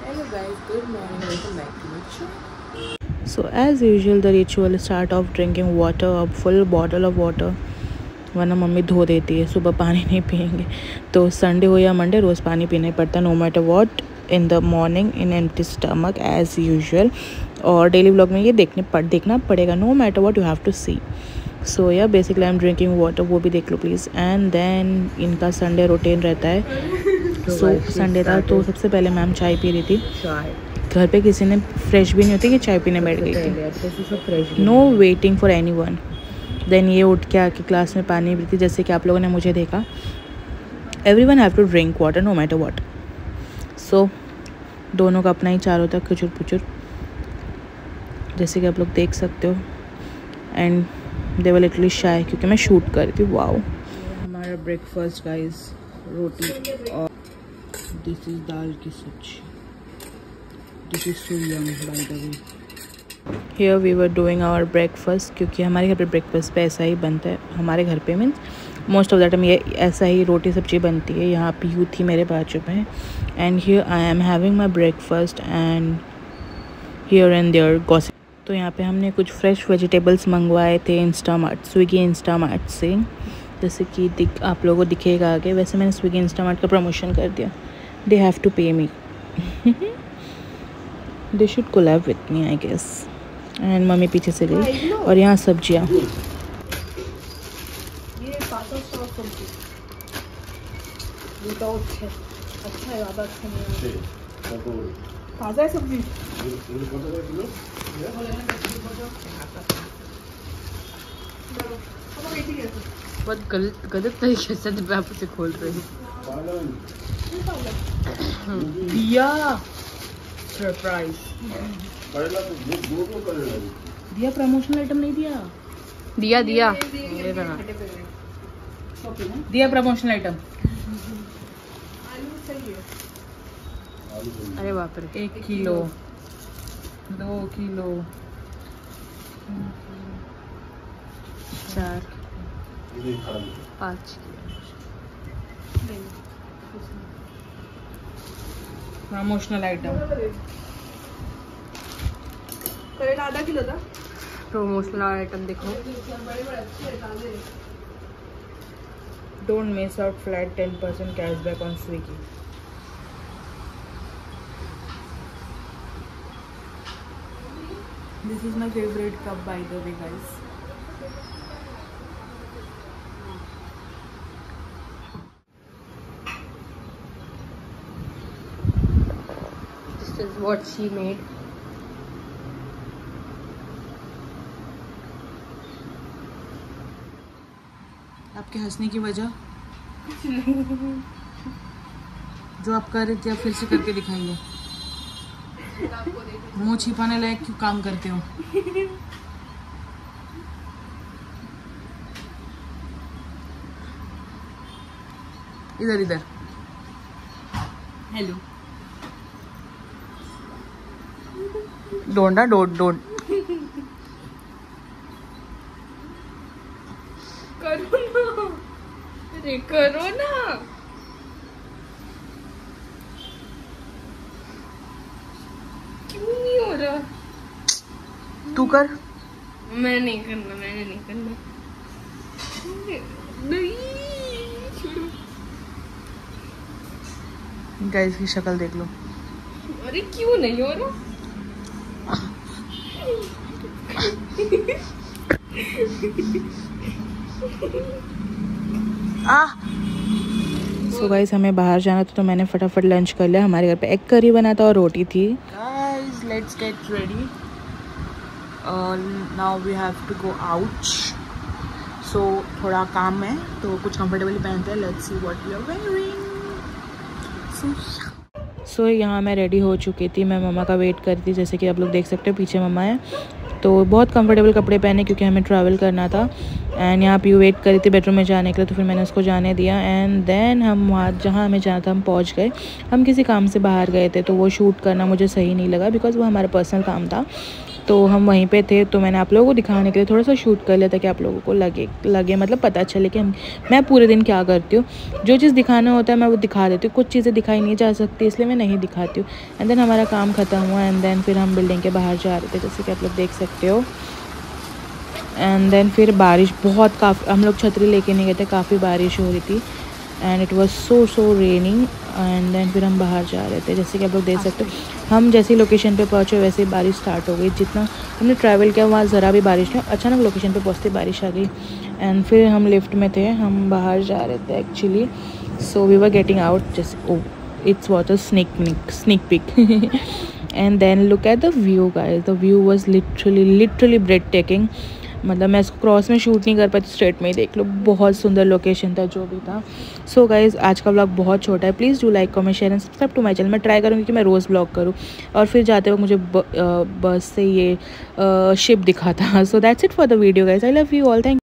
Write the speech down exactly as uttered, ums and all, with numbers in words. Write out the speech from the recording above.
Hello guys, good morning, welcome back to my channel. So as usual the ritual start of drinking water, a full bottle of water, वरना mummy धो देती है, सुबह पानी नहीं पियेंगे तो संडे हो या मंडे रोज़ पानी पीना ही पड़ता है, no matter what, in the morning in empty stomach as usual. और डेली व्लॉग में ये देखने पड़ देखना पड़ेगा, no matter what you have to see. So yeah basically I am drinking water, वो भी देख लो प्लीज़। एंड देन इनका संडे रूटीन रहता है। सो so, संडे था तो सबसे पहले मैम चाय पी रही थी। घर पे किसी ने फ्रेश भी नहीं होती कि चाय पीने बैठ गई थी, no waiting for anyone. Then ये उठ के आके क्लास में पानी पी थी, जैसे कि आप लोगों ने मुझे देखा। Everyone have to drink water no matter what. So दोनों का अपना ही चारों तक कुचुर पुचुर, जैसे कि आप लोग देख सकते हो। एंड दे वर लिटरली शाय क्योंकि मैं शूट कर रही थी। वाओ, हमारा ब्रेकफास्ट गाइस, रोटी और दिस इज दाल की सब्जी। This is so yum by the way. Here we were doing our breakfast, क्योंकि हमारे घर पे ब्रेकफास्ट पे ऐसा ही बनता है। हमारे घर पे means most of the time ये ऐसा ही रोटी सब्जी बनती है। यहाँ पे यू थी मेरे बाजू में। And here I am having my breakfast and here and there gossip. तो यहाँ पे हमने कुछ फ्रेश वेजिटेबल्स मंगवाए थे इंस्टामार्ट, स्विगी इंस्टामार्ट से, जैसे कि दिख आप लोगों को दिखेगा आगे। वैसे मैंने स्विगी इंस्टामार्ट का प्रमोशन कर दिया, दे have to pay me, they should collab with me I guess. And mummy पीछे से गई। और यहाँ सब्जियाँ, ताज़ा है सब्जी। बहुत गलत गलत तरीके से आप उसे खोल रहे हैं। दिया सरप्राइज दिया, प्रमोशनल आइटम नहीं दिया। दिया दिया दिया प्रमोशनल आइटम। अरे बाप रे, एक किलो, दो किलो, चार, पाँच प्रमोशनल आइटम। आधा किलो था प्रमोशनल आइटम। देखो, don't miss out flat ten percent cashback on Swiggy. This is my favorite cup by the way guys. This is what she made. आपके हंसने की वजह जो आप कर रहे थे, आप फिर से करके दिखाइए। मुंह छिपाने लायक क्यों काम करते हो? इधर इधर, हेलो, डोंट डोंट डोंट करो ना, अरे करो ना। तू कर। मैं नहीं करना, मैंने नहीं करना। गाइस की शक्ल देख लो। अरे क्यों नहीं हो रहा? आह सो गाइस हमें बाहर जाना था तो मैंने फटाफट लंच कर लिया। हमारे घर पे एग करी बना था और रोटी थी। Guys let's get ready, now we have to go out. So थोड़ा काम है तो कुछ कंफर्टेबली पहनते हैं। Let's see what we are wearing. So यहाँ मैं रेडी हो चुकी थी, मैं मम्मा का वेट कर रही थी, जैसे कि आप लोग देख सकते हो पीछे मम्मा है। तो बहुत कंफर्टेबल कपड़े पहने क्योंकि हमें ट्रैवल करना था। एंड यहाँ पे वेट करी थी बेडरूम में जाने के लिए, तो फिर मैंने उसको जाने दिया। एंड देन हम वहाँ जहाँ हमें जाना था हम पहुँच गए। हम किसी काम से बाहर गए थे, तो वो शूट करना मुझे सही नहीं लगा बिकॉज़ वो हमारा पर्सनल काम था। तो हम वहीं पे थे, तो मैंने आप लोगों को दिखाने के लिए थोड़ा सा शूट कर लिया ताकि आप लोगों को लगे लगे मतलब पता चले कि हम मैं पूरे दिन क्या करती हूँ। जो चीज़ दिखाना होता है मैं वो दिखा देती हूँ, कुछ चीज़ें दिखाई नहीं जा सकती इसलिए मैं नहीं दिखाती हूँ। एंड देन हमारा काम ख़त्म हुआ एंड देन फिर हम बिल्डिंग के बाहर जा रहे थे, जैसे कि आप लोग देख सकते हो। एंड देन फिर बारिश बहुत काफ़ी, हम लोग छतरी लेके नहीं गए थे, काफ़ी बारिश हो रही थी and it was so so raining. And then फिर हम बाहर जा रहे थे, जैसे कि आप लोग देख सकते हो। हम जैसे ही लोकेशन पे पहुँचे वैसे ही बारिश स्टार्ट हो गई। जितना हमने ट्रैवल किया वहाँ ज़रा भी बारिश नहीं, अचानक लोकेशन पे पहुँचते बारिश आ गई। एंड फिर हम लिफ्ट में थे, हम बाहर जा रहे थे actually. So we were getting out, जैसे oh it's was a sneak peek sneak peek and then look at the view guys, the view was literally literally breathtaking. मतलब मैं इसको क्रॉस में शूट नहीं कर पाती, स्ट्रेट में ही देख लो, बहुत सुंदर लोकेशन था जो भी था। सो so गाइज़ आज का व्लॉग बहुत छोटा है, please do like comment share and subscribe to my channel. मैं ट्राई करूँगी कि मैं रोज़ व्लॉग करूँ। और फिर जाते हुए मुझे ब, आ, बस से ये शिप दिखा था। So that's it for the video guys, I love you all, thank